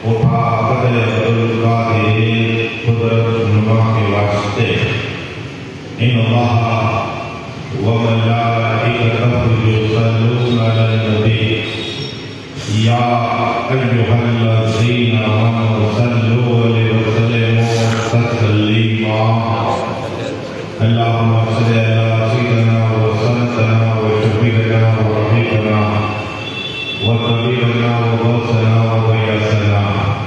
اٹھا قدر عبدالقادر قدرت نما کے واسطے ان اللہ وملائکتہ یصلون علی النبی یا ایھا الذین آمنوا صلوا علیہ وسلموا تسلیما اللہم صل علی سیدنا وسندنا وشفیعنا ورحمتنا وطبیبنا وغوثنا وغیاثنا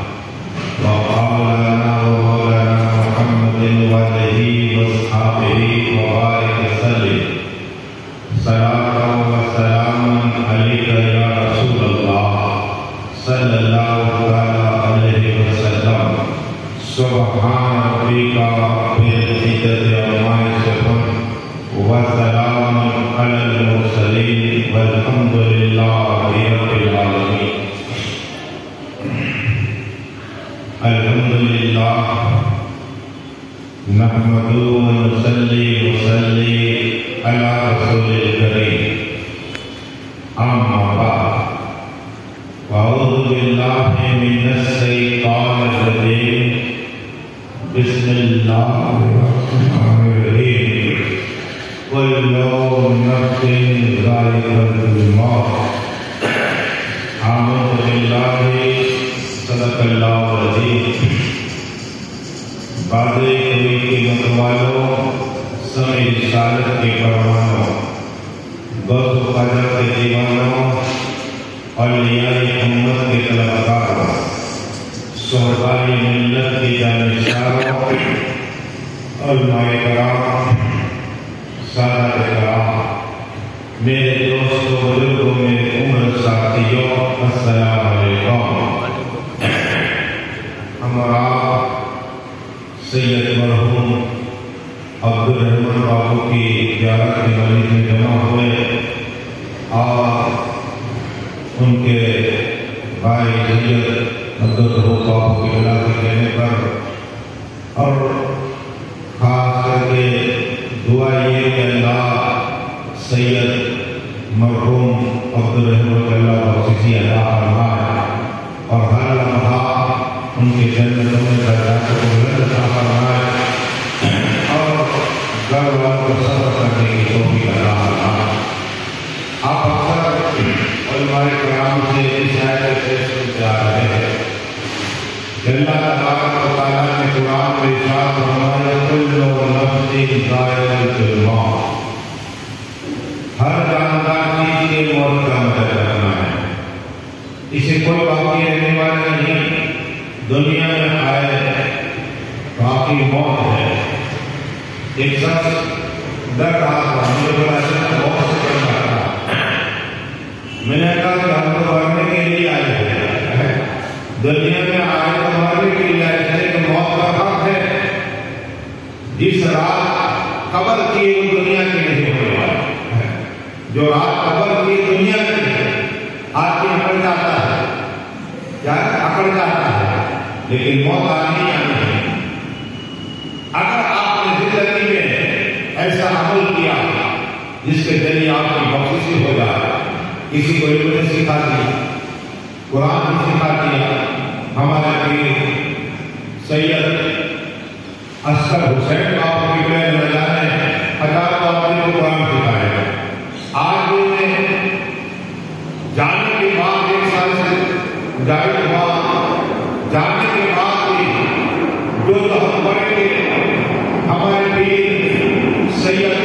وقولانا ومولانا محمد وآلہ واصحابہ وبارک وسلم صلاۃ وسلام علیک یا رسول اللہ صلی اللہ علیہ وسلم سبحان ربک رب العزة عما یصفون وسلام علی المرسلین والحمد للہ رب العالمین۔ الحمدللہ نحمدہ ونصلی وسلم علی رسول الکریم اما بعد اعوذ باللہ من الشیطان الرجیم بسم اللہ الرحمن الرحیم کل نفس ذائقۃ الموت آمنت باللہ صدق اللہ العظیم۔ بادِ کوئی قیمت والوں، سمع رسالت کے پروانوں، غوث و خواجہ کے دیوانوں، اولیاء امت کے طلبگاروں، صحباء ملت کے جانشینوں، علماء کرام، سادات کرام، میرے دوستوں، بزرگوں، میرے عمر ساتھیوں، السلام علیکم۔ ہمارا سید مرحوم عبدالرحمن بابو کی زیارت کے مجلس میں جمع ہوئے اور ان کے بھائی سید عبدالرحمن بابو کی بلا کے کہنے پر اور خاص کر کے دعا یہ کہ اللہ سید مرحوم عبدالرحمن کے اللہ بخششی عطا فرمائے اور ہر لمحہ ان کے جنتوں میں درجات کو بلند عطا فرمائے اور گھر والوں کو صبر کرنے کی توفیق عطا فرمائے۔ آپ اکثر علماء کرام سے اس آیت سے سنتے آ رہے ہیں کہ اللہ تبارک و تعالیٰ نے قرآن میں ارشاد فرمایا کل نفس ذائقۃ الموت، ہر جاندار چیز کے موت کا مزہ کرنا ہے، اسے کوئی باقی رہنے والا نہیں۔ دنیا میں آئے باقی موت ہے۔ ایک شخص ڈر رہا تھا، مجھے بڑا اچھا بہت سے ڈر رہا تھا، میں نے کہا کہ ہم تو مرنے کے لیے آئے ہیں، دنیا میں آئے تو مرنے کے لیے آئے ہیں کہ موت کا حق ہے، جس رات قبر کی وہ دنیا کی نہیں ہونے والا ہے، جو رات قبر کی دنیا کی آدمی اکڑ جاتا ہے، کیا اکڑ جاتا ہے، لیکن موت آنی ہے۔ اگر آپ نے زندگی میں ایسا عمل کیا جس کے ذریعے آپ کی بخشش ہو جائے، کسی کو علم نے سکھا دیا، قرآن نے سکھا دیا، ہمارے پیر سید اصغر حسین بابو کی بین مجانے ہزاروں آدمی کو قرآن سکھائے، آج میں جانے کے بعد ایک سال سے جاری ہوا، جانے کے بعد بھی جو ہم پڑھیں گے ہمارے پیر سید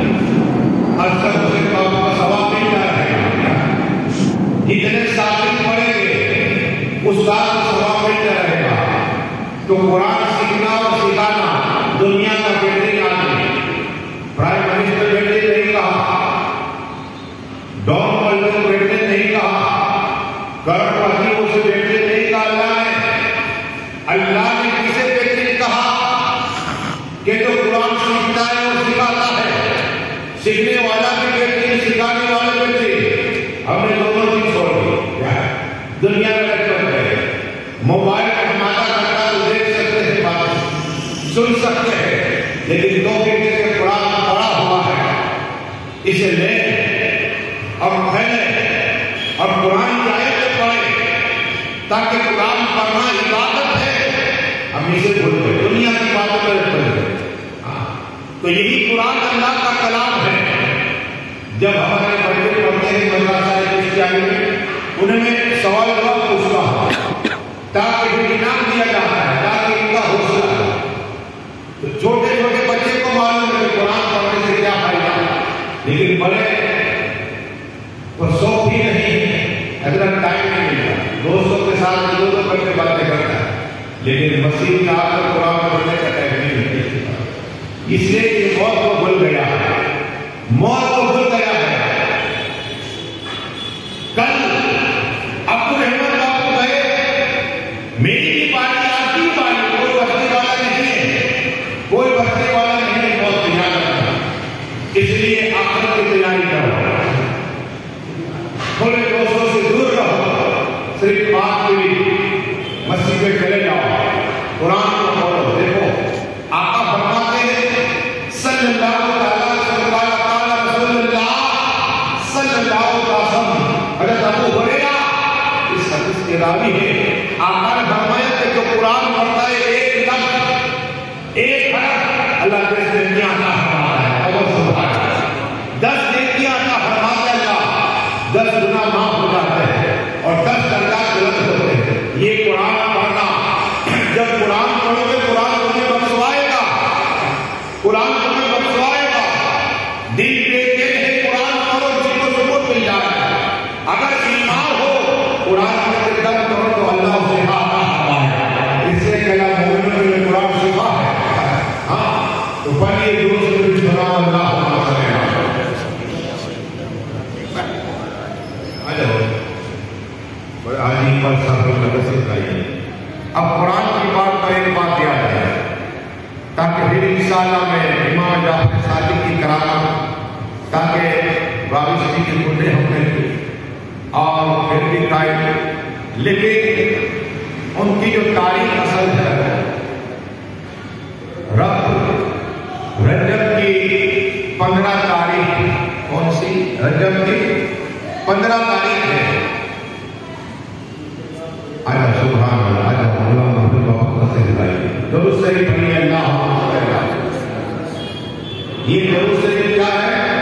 اصغر حسین بابو کا ثواب ملتا رہے گا، جتنے سال پڑھیں گے اس سال کا ثواب ملتا رہے گا۔ تو قرآن سیکھنا اور سکھانا دنیا کا بہترین آدمی، پرائم منسٹر بیٹے نہیں کہا، ڈان ملک بیٹے نہیں کہا، کروڑ پتیوں سے بیٹے نہیں کہا، اللہ نے کسے بہترین کہا کہ جو قرآن سیکھتا ہے وہ سکھاتا ہے، سیکھنے والا بھی بہترین، سکھانے والا بہترین۔ ہم نے دونوں چیز چھوڑ دی، دنیا میں چل گئے، موبائل پہ ہمارا کرتا تو دیکھ سکتے ہیں، بات سن سکتے ہیں، لیکن دو گھنٹے کے قرآن پڑھا ہوا ہے، اسے لیں اور پھیلیں اور قرآن کی آیتیں پڑھیں تاکہ کہ قرآن پڑھنا عبادت ہے، ہم اسے بھول گئے، دنیا کی باتوں پر پڑھ گئے۔ تو یہی قرآن اللہ کا کلام ہے۔ جب ہمارے بچے پڑھتے ہیں مدرسہ کرسچیانی میں، انہیں میں سوال جواب پوچھتا ہوں تاکہ انعام دیا جاتا ہے، تاکہ ان کا حوصلہ ہے۔ تو چھوٹے چھوٹے بچے کو معلوم ہے کہ قرآن پڑھنے سے کیا فائدہ، لیکن بڑے اور شوق بھی نہیں ہے، اتنا ٹائم نہیں ملتا، دوستوں کے ساتھ دو گھنٹے باتیں کرتا ہے، لیکن مسیح میں آ کر قرآن پڑھنے کا ٹائم نہیں ملتا۔ اس لیے کہ موت کو بھول گیا ہے، موت کو بھول گیا ہے۔ کل عبد الرحمن باپو گئے، میری بھی باری آپ کی باری، کوئی بچنے والا نہیں ہے، کوئی بچنے والا نہیں ہے، موت کی یاد رکھنا۔ اس لیے آخرت کی تیاری کرو، تھوڑے دوستوں سے دور رہو، صرف 5 منٹ مسجد میں چلے جاؤ، قرآن کو پڑھو۔ دیکھو آقا فرماتے ہیں صلی اللہ تعالیٰ رسول اللہ صلی اللہ علیہ وسلم، حضرت ابو ہریرہ اس حدیث کے راوی ہیں، آقا نے فرمایا کہ جو قرآن پڑھتا ہے ایک لفظ ایک حرف، اللہ 10 نیکیاں عطا فرماتا ہے۔ اور سبحان اللہ، 10 نیکیاں عطا فرماتا ہے اللہ، 10 گناہ معاف ہو جاتے ہیں اور 10 درجات بلند ہوتے ہیں۔ یہ قرآن پڑھنا، جب قرآن پڑھو گے قرآن تمہیں بخشوائے گا، قرآن تمہیں بخشوائے گا۔ دل دیتے ہیں قرآن پڑھو جن کو سکون مل جائے گا۔ اگر ایمان ہو قرآن میں دم کرو تو اللہ اسے عطا فرمائے۔ اس سے کہنا مومنوں میں قرآن شفا ہے۔ ہاں تو پڑھیے درود شریف سلام اللہ علیہ آج ہی پر صاحب آئیے۔ اب قرآن کی بات پر ایک بات یاد ہے تاکہ پھر انشاءاللہ میں امام جعفر صادق کی کرامت، تاکہ راوی کی بندے ہم نے اور پھر بھی قائم، لیکن ان کی جو تاریخ اصل ہے، رجب کی 15 تاریخ، کون سی؟ رجب کی 15 تاریخ ہے۔ آجا سبحان اللہ، آجا اللہ محمد بابا سے ہدایے درود شریف پڑھیے اللہ حافظ۔ یہ درود شریف کیا ہے؟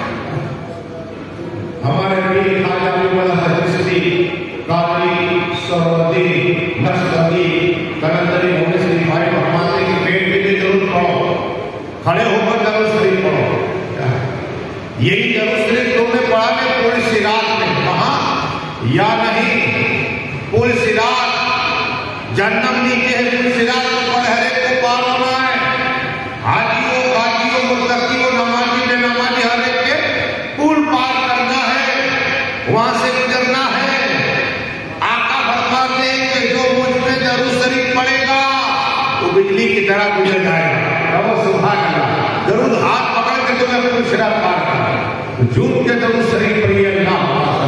ہمارے پیر خواجہ ابوالفضل حاجی چشتی قادری سہروردی نقشبندی کلندری ہونے سے دفاعی فرماتے کہ پیٹ کے لیے درود پڑھو، کھڑے ہو کر درود شریف پڑھو۔ یہی درود شریف تم نے پڑھا ہے پوری صراط میں، کہاں؟ یا نہیں پوری صراط، جہنم نیچے ہے، پوری صراط کو پر ہر ایک کو پار ہونا ہے۔ حاجیوں قاضیوں متقیوں نمازی بے نمازی ہر ایک کے پول پار کرنا ہے، وہاں سے گزرنا ہے۔ آقا فرماتے ہیں کہ جو مجھ میں درود شریف پڑھے گا وہ بجلی کی طرح گزر جائے گا۔ رب سبحان اللہ، درود ہاتھ پکڑ کے تمہیں پوری صراط پار کرنا، جھوم کے درود شریف پڑھیے اللہ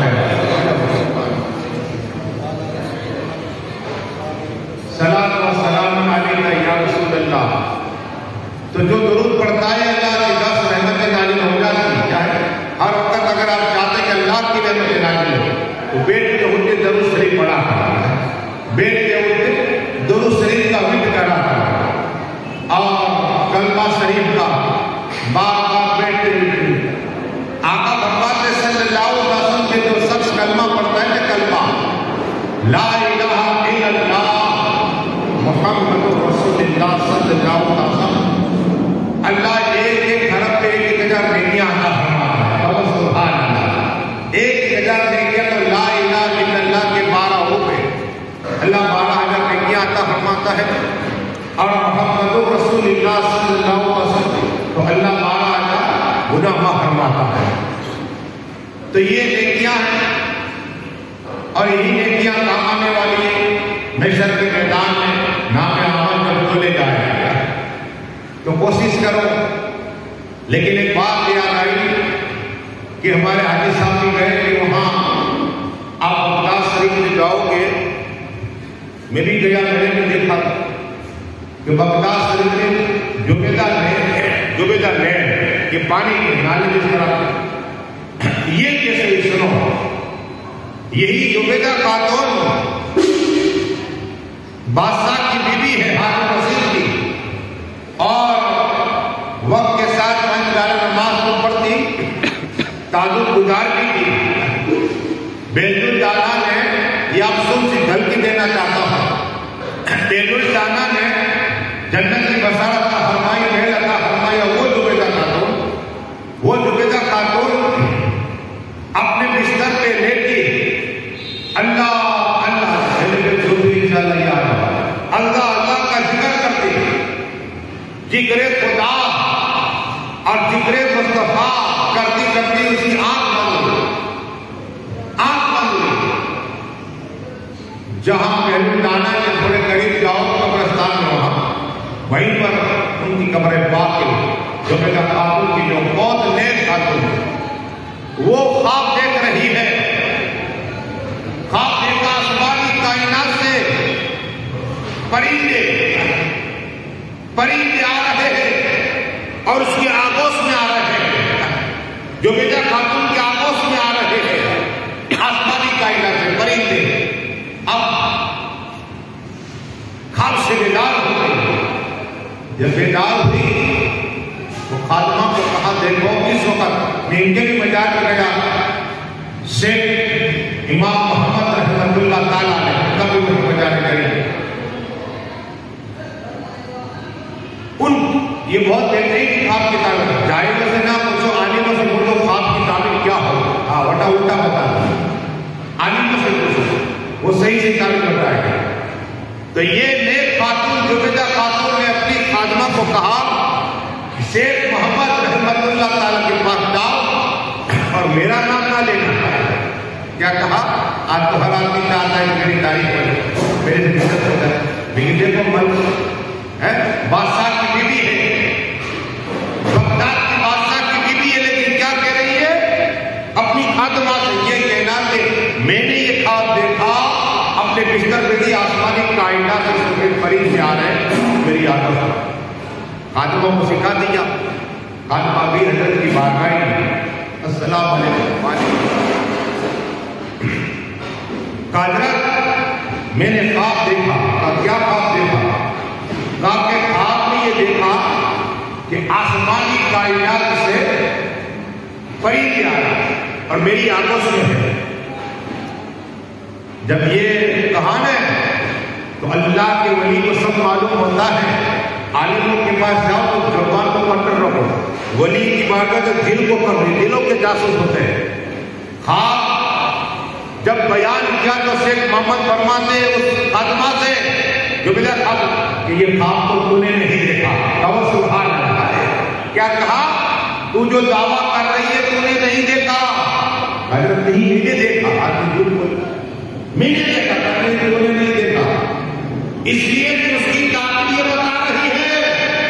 صلاۃ و سلام علیکہ یا رسول اللہ۔ تو جو درود پڑھتا ہے اللہ کی 10 رحمتیں نازل ہو جاتی کیا ہے؟ ہر وقت اگر آپ چاہتے ہیں کہ اللہ کی رحمتیں نازل ہو تو بیٹھ کے اٹھ کے درود شریف پڑھا کرنا، بیٹھ کے اٹھ کے درود شریف کا ورد کرا کرنا، اور کلمہ شریف کا بار بار بیٹھ کے آقا فرماتے صلی اللہ علیہ وسلم کے جو شخص کلمہ پڑھتا ہے کہ کلمہ لا الہ الا اللہ محمد رسول اللہ صلی اللہ علیہ وسلم، اللہ ایک ایک حرف پہ 1000 نیکیاں عطا فرماتا ہے۔ اور سبحان اللہ، 1000 نیکیاں تو لا الہ الا اللہ کے 12 ہو پہ اللہ 12000 نیکیاں عطا فرماتا ہے، اور محمد رسول اللہ صلی اللہ علیہ وسلم تو اللہ 12000 گناہ معاف فرماتا ہے۔ تو یہ نیکیاں ہیں اور یہی نیکیاں کام آنے والی ہیں محشر کے میدان میں نام عمل جب کھولے جائے گا تو کوشش کرو۔ لیکن ایک بات یاد آئی کہ ہمارے حاجی صاحب بھی گئے کہ وہاں آپ بغداد شریف میں جاؤ گے، میں بھی گیا، میں نے بھی دیکھا کہ بغداد شریف میں جبیدہ لینڈ یہ پانی کے نالے جس طرح یہ کیسے سنو، یہی جبیدہ خاتون بادشاہ کی بیوی ہے ہارون رشید کی، اور وقت کے ساتھ 5 ڈالر نماز کو پڑھتی، تعجب گزار بھی تھی۔ بیت الدانا نے، یہ آپ سن سے گھلکی دینا چاہتا ہوں، بیت الدانا نے جنت کی بشارت کا فرمائی، محل عطا فرمایا وہ زبیدہ خاتون اپنے بستر پہ لیٹی اللہ اللہ کا ذکر کرتے، ذکر خدا اور ذکر مصطفیٰ کرتی کرتی اس کی آنکھ بند ہوئی۔ جہاں بیت دانا کے تھوڑے قریب جاؤ قبرستان میں، وہیں پر ان کی قبر پاک ہے، زبیدہ خاتون کی جو بہت نیک خاتون ہے، وہ خواب دیکھ رہی ہے۔ خواب دیکھا آسمانی کائنات سے پرندے آ رہے ہیں اور اس کی آگوش میں آ رہے ہیں، زبیدہ خاتون کے آگوش میں آ رہے ہیں آسمانی کائنات سے پرندے۔ اب خواب سے بیدار ہو گئی، جب بیدار ہوئی تو خادمہ کو کہا دیکھو، اس وقت میں ان کے بھی مزار میں گیا، شیخ امام محمد رحمت اللہ تعالیٰ نے کبھی بھی مزار کری، یہ بہت بہترین خواب کی تعبیر، جائزوں سے نہ پوچھو، عالموں سے پوچھو خواب کی تعبیر کیا ہو، وٹا الٹا بتا، عالموں سے پوچھو وہ صحیح سے تعبیر بتائے گا۔ تو یہ نیک خاتون زبیدہ خاتون نے اپنی خادمہ کو کہا شیخ محمد رحمت اللہ تعالیٰ کے پاس جاؤ اور میرا نام نہ لینا۔ کیا کہا؟ آج تو ہر آدمی چاہتا ہے کہ میری تعریف کرے، میرے سے عزت ہو جائے، لیکن دیکھو ملک ہے، بادشاہ کی بیوی ہے، بغداد کی بادشاہ کی بیوی ہے، لیکن کیا کہہ رہی ہے اپنی خادمہ سے؟ یہ کہنا کہ میں نے یہ خواب دیکھا، اپنے بستر پہ دی، آسمانی کائنات سے سفید پرندے آ رہے ہیں میری عادت۔ خادموں کو سکھا دیا، خادمہ بھی حضرت کی بارگاہ میں السلام علیکم، حضرت میں نے خواب دیکھا۔ اب کیا خواب دیکھا؟ کہا کہ خواب میں یہ دیکھا کہ آسمانی کائنات سے پرندے آ رہے ہیں اور میری آگوش میں ہے۔ جب یہ کہا نا تو اللہ کے ولی کو سب معلوم ہوتا ہے، عالموں کے پاس جاؤ تو زبان کو کنٹرول رکھو، ولی کی بات ہے تو دل کو کر رہی، دلوں کے جاسوس ہوتے ہیں۔ خواب جب بیان کیا تو شیخ محمد فرماتے اس خادمہ سے جو میرا خواب کہ یہ خواب تو تو نے نہیں دیکھا، کہو سبحان اللہ ہے۔ کیا کہا؟ تو جو دعویٰ کر رہی ہے تو نے نہیں دیکھا۔ حضرت نہیں، میں نے دیکھا، آدمی جھوٹ بول، میں نے دیکھا، تو نے نہیں دیکھا، اس لیے کہ اس کی تعبیر یہ بتا رہی ہے،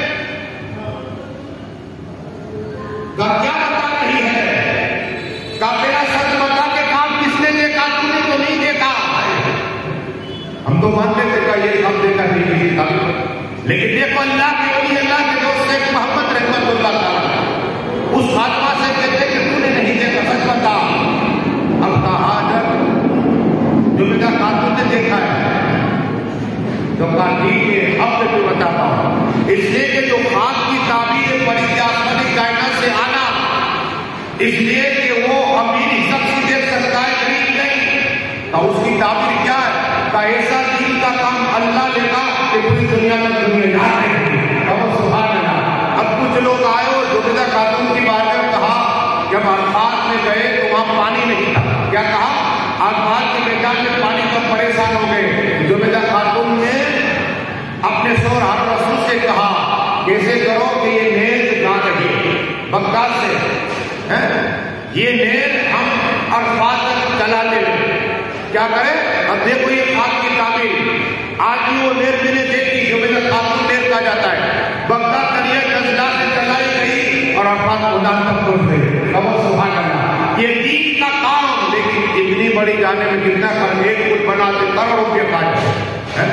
کیا بتا رہی ہے؟ میرا سچ بتا کہ خواب کس نے دیکھا، تو نے تو نہیں دیکھا۔ ہم تو مانتے تھے کہ یہ خواب دیکھا نہیں تھا، لیکن دیکھو اللہ کے ولی، اللہ کے دوست شیخ محمد رحمت اللہ تعالیٰ اس خاتمہ سے کہتے کہ تو نے نہیں دیکھا، سچ بتا۔ اب کہا جب جو میرا خاتون نے دیکھا ہے تو کہا ٹھیک ہے، اب میں تو بتاتا ہوں، اس لیے کہ جو خواب کی تعبیر پرندے آسمانی کائنات سے آنا، اس لیے کہ وہ امیر شخص دیکھ سکتا ہے، غریب نہیں۔ تو اس کی تعبیر کیا ہے؟ کہ ایسا دین کا کام اللہ لے گا کہ پوری دنیا میں دنیا جا رہے ہیں، اور سبحان اللہ۔ اب کچھ لوگ آئے اور زبیدہ خاتون کی بات میں کہا جب عرفات میں گئے تو وہاں پانی نہیں تھا، کیا کہا؟ عرفات کے میدان میں پانی پر پریشان ہو گئے۔ زبیدہ خاتون نے اپنے شوہر ہارون رشید سے کہا کیسے کرو کہ یہ نیز گا رہی ہے بغداد سے، یہ نیز ہم عرفات تک چلا لیں، کیا کریں؟ اب دیکھو یہ خواب کی تعبیر، آج بھی وہ نیر میں نے دیکھی جو میرا خاتون نیر کہا جاتا ہے، بغداد دریا جزدہ سے چلائی گئی اور عرفات میدان تک پہنچ گئی۔ اب سبحان اللہ، یہ دین کا کام، لیکن اتنی بڑی جانے میں کتنا کر، ایک پل بناتے کروڑوں روپے کھائے،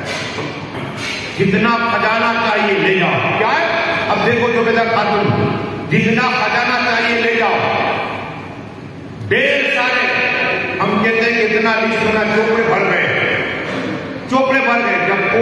جتنا خزانہ چاہیے لے جاؤ۔ کیا ہے؟ اب دیکھو جو میرا خاتون، جتنا خزانہ چاہیے لے جاؤ، ڈھیر سارے، ہم کہتے ہیں کہ اتنا لسٹ ہونا، چوپڑے بھر گئے، چوپڑے بھر گئے۔ جب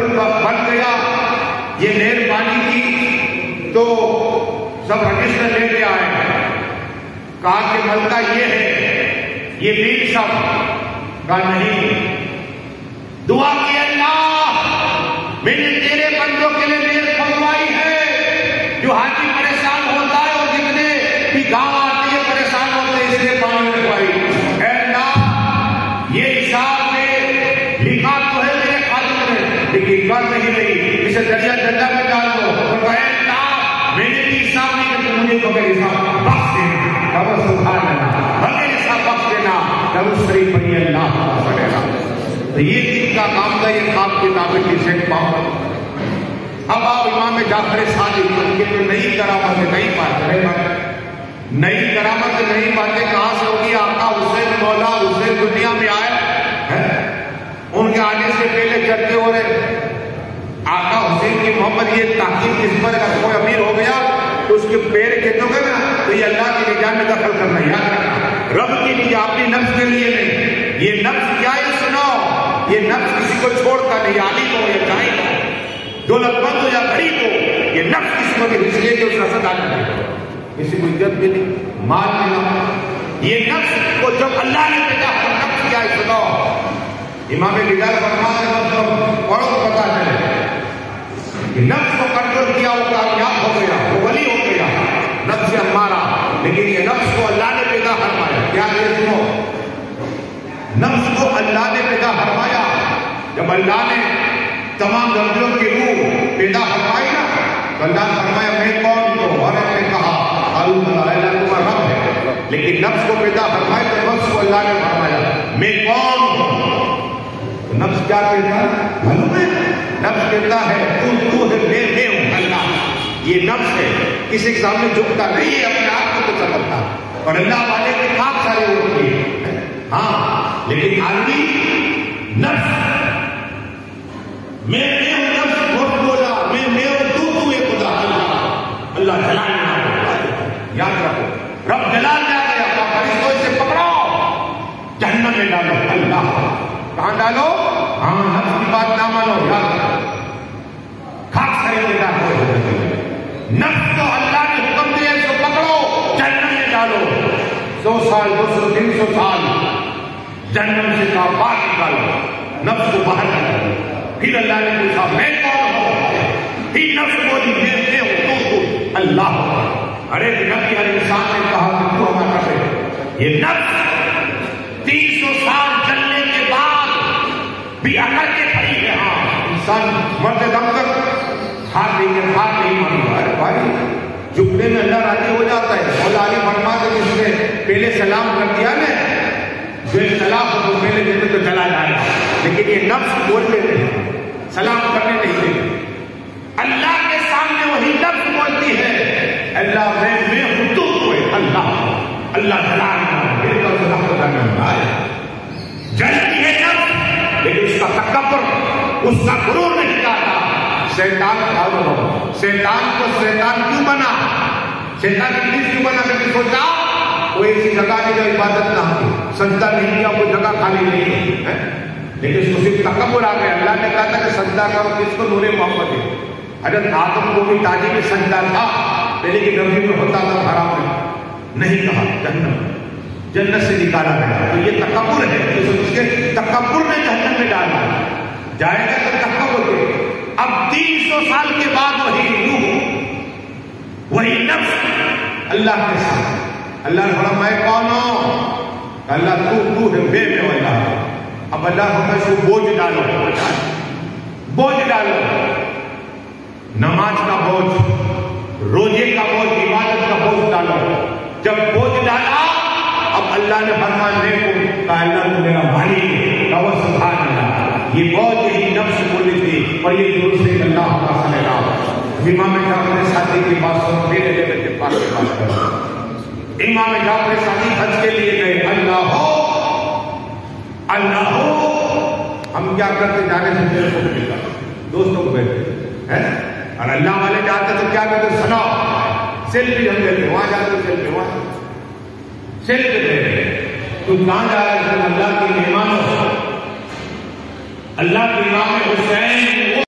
یہ نہر پانی کی تو سب رجسٹر لے کے آئے، کہا کہ ملکہ یہ ہے، یہ بل سب، کہا نہیں، دعا کی اللہ میں نے تیرے بندوں کے لیے نہر کھلوائی ہے، جو حاجی پریشان ہوتا ہے اور جتنے بھی گاؤں آتے ہیں پریشان ہوتے ہیں، اس لیے پانی رکھوائی۔ اے اللہ یہ حساب میں لکھا تو ہے میرے خالق نے، لیکن کر نہیں رہی، اسے دریا جنڈا میں ڈال دو۔ تو اے اللہ میں نے بھی حساب نہیں کہ مجھے بغیر حساب بخش دینا، اب سبحان اللہ، بغیر حساب بخش دینا، درود شریف پڑھیے اللہ تعالی کا۔ تو یہ دن کا کام تھا، یہ خواب کتابیں کی سیٹ پاؤں۔ اب آپ امام جعفر صادق ان کے جو نئی کرامت نئی بات، نئی کرامت نئی باتیں کہاں سے ہوگی؟ آقا حسین مولا حسین دنیا میں آئے، ان کے آنے سے پہلے چرچے ہو رہے، آقا حسین کی محبت یہ تاکید کس پر کا کوئی امیر ہو گیا تو اس کے پیر کھینچو گے نا تو یہ اللہ کی نجات میں دخل کرنا، یاد رکھنا، رب کی نجات اپنی نفس کے لیے نہیں۔ یہ نفس کیا ہے سنو، یہ نفس کسی کو چھوڑتا نہیں، عالم ہو یا جاہل ہو، دولت مند ہو یا غریب ہو، یہ نفس کسی کو بھی اس لیے کہ اس کا صدا نہیں، کسی کو عزت بھی نہیں، مال ملا۔ یہ نفس کو جب اللہ نے پیدا تو نفس کیا ہے سنو، امام بلال فرماتے ہیں نفس پڑھو تو پتا چلے کہ نفس کو کنٹرول کیا وہ کامیاب ہو گیا، وہ ولی ہو گیا، نفس ہمارا۔ لیکن یہ نفس کو اللہ نے پیدا فرمایا، کیا ہے سنو، نفس کو اللہ نے پیدا فرمایا۔ جب اللہ نے تمام درجوں کی روح پیدا فرمائی نا تو اللہ نے فرمایا میں کون ہوں، اور نے کہا اللہ تمہارا رب ہے، لیکن نفس کو پیدا فرمایا تو نفس کو اللہ نے فرمایا میں کون ہوں۔ تو نفس کیا کہتا ہے معلوم ہے؟ نفس کہتا ہے تو ہے میں ہوں اللہ۔ یہ نفس ہے، کسی کے سامنے جھکتا نہیں ہے، اپنے آپ کو تو سمجھتا، اور اللہ والے کے کام سارے ہوتی ہے۔ ہاں لیکن آدمی نفس میں ہوں، نفس بہت بولا میں ہوں، تو ہے خدا اللہ، اللہ جلال میں آ گیا، یاد رکھو رب جلال میں آ گیا، فرشتوں سے پکڑو جہنم میں ڈالو، اللہ کہاں ڈالو؟ ہاں نفس کی بات نہ مانو، یاد رکھو خاک خریدے ڈالو، نفس کو اللہ نے حکم دیا اس کو پکڑو جہنم میں ڈالو، 100 سال 200 300 سال جہنم سے کہا باہر نکالو، نفس کو باہر نکالو۔ پھر اللہ نے پوچھا میں کون ہوں؟ پھر نفس بولی میں ہوں، تو اللہ۔ ارے نبی ہر انسان نے کہا کہ تو ہمارا ہے۔ یہ نفس 300 سال چلنے کے بعد بھی اکڑ کے کھڑی ہے۔ ہاں انسان مرد دم تک ہاتھ نہیں مانگا۔ ارے بھائی جھکنے میں اللہ راضی ہو جاتا ہے۔ مولا علی فرماتے ہیں جس نے پہلے سلام کر دیا نا جو اختلاف ہو تو پہلے جنت تو چلا جائے گا، لیکن یہ نفس بولتے نہیں، سلام کرنے نہیں دیتے۔ اللہ کے سامنے وہی نفس بولتی ہے اللہ میں ہوں، تو ہے اللہ، اللہ جلال میرے طرف سے نفس کرنے ہوتا ہے، جلتی ہے نفس، لیکن اس کا تکبر اس کا غرور نہیں جاتا۔ شیطان شیطان کو شیطان کیوں بنا؟ شیطان ابلیس کیوں بنا؟ کبھی سوچا وہ ایسی جگہ نہیں جو عبادت نہ ہوتی، سجدہ نہیں کیا، کوئی جگہ خالی نہیں ہے، لیکن اس کو صرف تکبر آ گیا۔ اللہ نے کہا تھا کہ سجدہ کرو کس کو؟ نور محمد ہے۔ حضرت آدم کو بھی تاجی میں سجدہ تھا، لیکن نبی میں ہوتا تھا حرام نہیں کہا، جنت سے نکالا گیا۔ تو یہ تکبر ہے، اس کے تکبر نے جہنم میں ڈالا، جائے گا تو تکبر کے۔ اب 300 سال کے بعد وہی روح وہی نفس اللہ کے ساتھ، اللہ نے فرمایا میں کون ہوں؟ اللہ تو ہے میں اللہ۔ اب اللہ فرمایا اس کو بوجھ ڈالو، بوجھ ڈالو، نماز کا بوجھ، روزے کا بوجھ، عبادت کا بوجھ ڈالو۔ جب بوجھ ڈالا اب اللہ نے فرمایا میں کو کہا اللہ تو میرا مالک ہے، کہا سبحان اللہ۔ یہ بوجھ یہی نفس بولی تھی، اور یہ دوسرے اللہ کا صلی اللہ۔ امام جعفر صادق کی بات سن، میرے لیے کے پاس بات کرو۔ امام جعفر صادق حج کے لیے گئے، اللہ ہو، ہم کیا کرتے جانے سے دل کو ملتا، دوستوں کو بیٹھتے ہیں، اور اللہ والے جاتے تو کیا کرتے؟ سناؤ سیلفی ہم لیتے، وہاں جاتے سیلفی، وہاں سیلفی لیتے۔ تم کہاں جا رہے تھے؟ اللہ کے مہمان ہو، اللہ کے امام حسین